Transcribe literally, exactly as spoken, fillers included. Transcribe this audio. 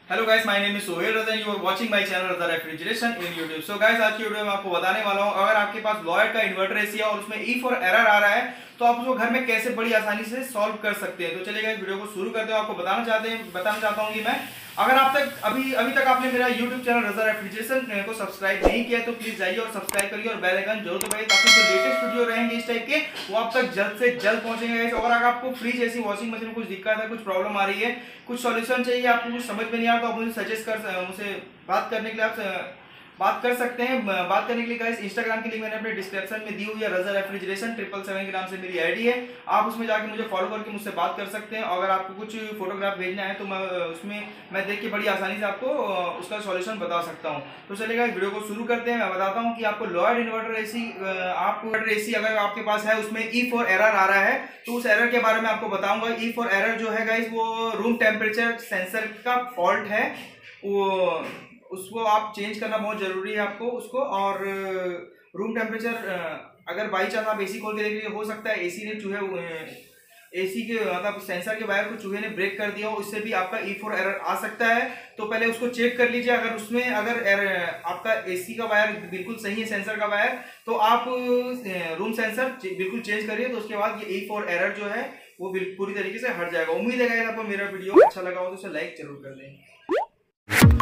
Hello guys, my name is Sohail Raza and you are watching my channel Raza refrigeration in YouTube. So guys, आज की video में आपको बताने वाला हूं, अगर आपके पास लॉयड का इन्वर्टर एसी है और उसमें ई फॉर एरर आ रहा है तो आप उसको घर में कैसे बड़ी आसानी से सॉल्व कर सकते हैं। तो चलिए गाइस, वीडियो को शुरू करते हैं। आपको बताना चाहते हैं बताना चाहता हूं कि मैं अगर आप तक अभी अभी तक आपने मेरा यूट्यूब चैनल रजा रेफ्रिजरेशन को सब्सक्राइब नहीं किया तो प्लीज जाइए और सब्सक्राइब करिए और बेल आइकन जरूर दबाइए ताकि जो लेटेस्ट वीडियो रहेंगे इस टाइप के वो आप तक जल्द से जल्द पहुंचेंगे। अगर आपको फ्रिज ऐसी वॉशिंग मशीन में कुछ दिक्कत है, कुछ प्रॉब्लम आ रही है, कुछ सॉल्यूशन चाहिए, आपको कुछ समझ में नहीं आ रहा तो आप मुझे सजेस्ट कर मुझसे बात करने के लिए आप बात कर सकते हैं। बात करने के लिए गाइस, इंस्टाग्राम की लिंक मैंने अपने डिस्क्रिप्शन में दी हुई है, रजा रेफ्रिजरेशन ट्रिपल सेवन के नाम से मेरी आईडी है। आप उसमें जाके मुझे फॉलो करके मुझसे बात कर सकते हैं। अगर आपको कुछ फोटोग्राफ भेजना है तो मैं उसमें मैं देख के बड़ी आसानी से आपको उसका सॉल्यूशन बता सकता हूं। तो चलिए गाइस, वीडियो को शुरू करते हैं। मैं बताता हूं कि आपको लॉयड इन्वर्टर एसी आपको इन्वर्टर एसी अगर आपके पास है उसमें ई फॉर एरर आ रहा है तो उस एरर के बारे में आपको बताऊंगा। ई फॉर एरर जो है गाइस वो रूम टेम्परेचर सेंसर का फॉल्ट है, वो उसको आप चेंज करना बहुत जरूरी है आपको उसको। और रूम टेम्परेचर अगर बाई चांस आप एसी खोल के देख लीजिए, हो सकता है एसी ने चूहे एसी के मतलब सेंसर के वायर को चूहे ने ब्रेक कर दिया हो, उससे भी आपका ई फोर एरर आ सकता है। तो पहले उसको चेक कर लीजिए। अगर उसमें अगर एर, आपका एसी का वायर बिल्कुल सही है, सेंसर का वायर, तो आप रूम सेंसर बिल्कुल चेंज करिए। तो उसके बाद ये ई फोर एरर जो है वो पूरी तरीके से हट जाएगा। उम्मीद है आपको मेरा वीडियो अच्छा लगा हो तो उसे लाइक जरूर कर दें।